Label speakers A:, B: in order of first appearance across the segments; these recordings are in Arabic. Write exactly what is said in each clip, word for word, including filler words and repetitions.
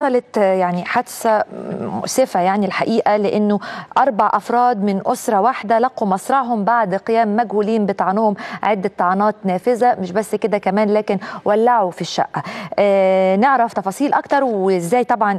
A: حصلت يعني حادثة مؤسفة يعني الحقيقة، لأنه أربع أفراد من أسرة واحدة لقوا مصرعهم بعد قيام مجهولين بطعنهم عدة طعنات نافذة. مش بس كده كمان، لكن ولعوا في الشقة. آه نعرف تفاصيل أكتر، وإزاي طبعا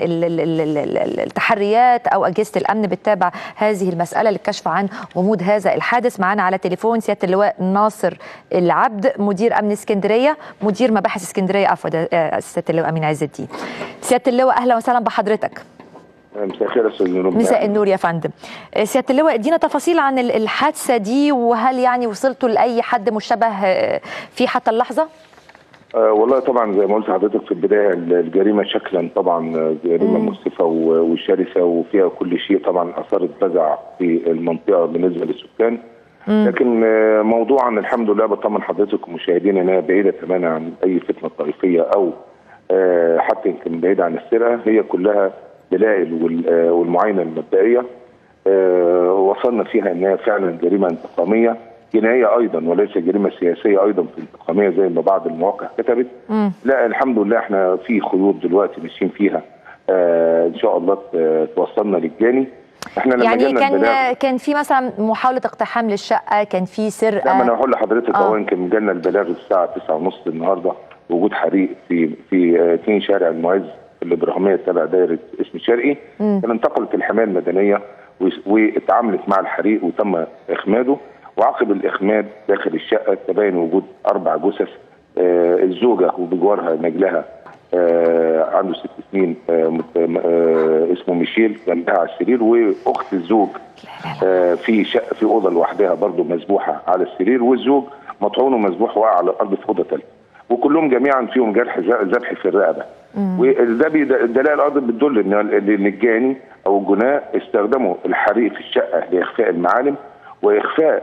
A: التحريات أو أجهزة الأمن بتتابع هذه المسألة للكشف عن غموض هذا الحادث. معنا على تليفون سيادة اللواء ناصر العبد، مدير أمن اسكندرية، مدير مباحث اسكندرية، عفوا سيادة اللواء أمين عز الدين. سيادة اللواء أهلا وسهلا بحضرتك.
B: مساء الخير يا استاذ نور.
A: مساء النور يا فندم. سيادة اللواء ادينا تفاصيل عن الحادثة دي، وهل يعني وصلتوا لأي حد مشتبه في حتى اللحظة؟
B: أه والله طبعا زي ما قلت لحضرتك في البداية، الجريمة شكلا طبعا جريمة مؤسفة وشرسة وفيها كل شيء، طبعا أثارت فزع في المنطقة بالنسبة للسكان. مم. لكن موضوعا الحمد لله بطمن حضرتك ومشاهدينا انها بعيدة تماما عن أي فتنة طائفية أو أه حتى يمكن بعيدة عن السرقة. هي كلها دلائل والمعاينه المبدئيه أه وصلنا فيها انها فعلا جريمه انتقاميه جنائيه ايضا، وليس جريمه سياسيه ايضا في انتقاميه زي ما بعض المواقع كتبت. مم. لا الحمد لله احنا في خيوط دلوقتي ماشيين فيها، أه ان شاء الله توصلنا للجاني. احنا لما
A: يعني كان كان في مثلا محاوله اقتحام للشقه، كان في سرقه.
B: لا ما انا هقول لحضرتك اهو. يمكن جالنا البلاغ الساعه تسعة ونص النهارده وجود حريق في في اثنين شارع المعز الابراهيميه تبع دايره اسم شرقي. كان انتقلت الحمايه المدنيه واتعاملت مع الحريق وتم اخماده. وعقب الاخماد داخل الشقه تبين وجود اربع جثث. آه الزوجه وبجوارها نجلها آه عنده ست سنين آه آه اسمه ميشيل جنبها على السرير، واخت الزوج آه في شقه في اوضه لوحدها برضه مذبوحه على السرير، والزوج مطعون ومذبوح واقع على الارض في اوضه ثالثه، وكلهم جميعا فيهم جرح ذبح في الرقبه. وده الدلائل ايضا بتدل ان الجاني او الجناه استخدموا الحريق في الشقه لاخفاء المعالم واخفاء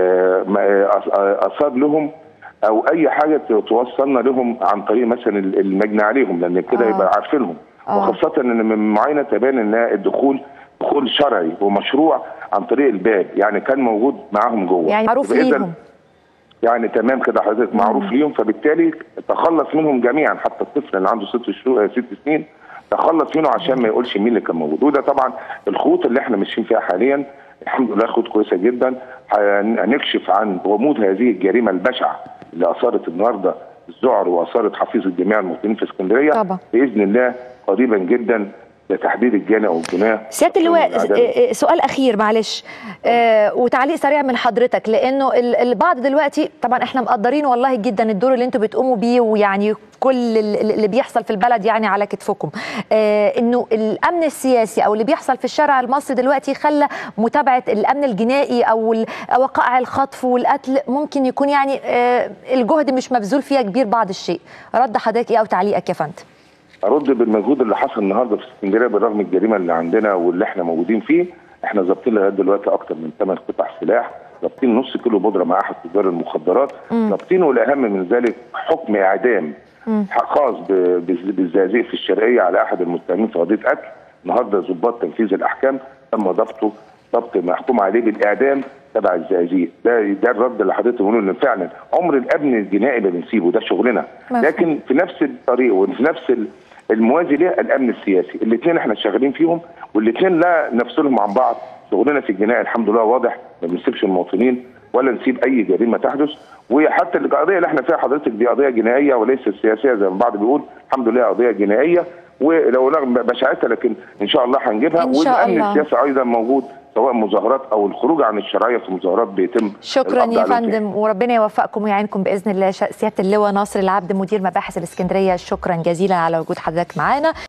B: اثار لهم او اي حاجه توصلنا لهم عن طريق مثلا المجني عليهم، لان كده يبقى عارفينهم. وخاصه ان من المعاينه تبان ان الدخول دخول شرعي ومشروع عن طريق الباب، يعني كان موجود معاهم جوه،
A: يعني معروف ليهم،
B: يعني تمام كده حضرتك، معروف ليهم. فبالتالي تخلص منهم جميعا، حتى الطفل اللي عنده ست شهور ست سنين تخلص منه عشان ما يقولش مين اللي كان موجود. وده طبعا الخطوط اللي احنا ماشيين فيها حاليا الحمد لله خطوط كويسه جدا. هنكشف عن غموض هذه الجريمه البشعه اللي اثارت النهارده الذعر واثارت حفيظه جميع المواطنين في اسكندريه طبعا. باذن الله قريبا جدا لتحديد الجاني او الجناه.
A: سياده اللواء سؤال اخير معلش، آه وتعليق سريع من حضرتك، لانه البعض دلوقتي طبعا احنا مقدرين والله جدا الدور اللي انتم بتقوموا بيه، ويعني كل اللي بيحصل في البلد يعني على كتفكم، آه انه الامن السياسي او اللي بيحصل في الشارع المصري دلوقتي خلى متابعه الامن الجنائي او وقائع الخطف والقتل ممكن يكون يعني آه الجهد مش مبذول فيها كبير بعض الشيء. رد حضرتك ايه او تعليقك يا فندم؟
B: ارد بالمجهود اللي حصل النهارده في اسكندريه بالرغم من الجريمه اللي عندنا واللي احنا موجودين فيه. احنا ظابطين لغايه دلوقتي اكتر من ثمان قطع سلاح، ظابطين نص كيلو بودره مع احد تجار المخدرات، ظابطين والاهم من ذلك حكم اعدام خاص بالزقازيق في الشرقيه على احد المتهمين في قضيه قتل. النهارده ضباط تنفيذ الاحكام تم ضبطه ضبط محكوم عليه بالاعدام تبع الزقازيق. ده ده الرد اللي حضرتك بتقوله، ان فعلا عمر الامن الجنائي ما بنسيبه، ده شغلنا. لكن في نفس الطريق وفي نفس الموازي ليه الامن السياسي، الاثنين احنا شغالين فيهم، والاثنين لا نفصلهم عن بعض. شغلنا في الجنائي الحمد لله واضح، ما بنسيبش المواطنين ولا نسيب اي جريمه تحدث. وحتى القضيه اللي احنا فيها حضرتك دي قضيه جنائيه وليست سياسيه زي ما البعض بيقول، الحمد لله قضيه جنائيه ولو رغم بشاعتها لكن ان شاء الله هنجيبها. والامن السياسي ايضا موجود، سواء مظاهرات او الخروج عن الشرعيه في مظاهرات بيتم.
A: شكرا يا فندم، وربنا يوفقكم ويعينكم باذن الله. سياده اللواء ناصر العبد، مدير مباحث الاسكندريه، شكرا جزيلا على وجود حضرتك معانا.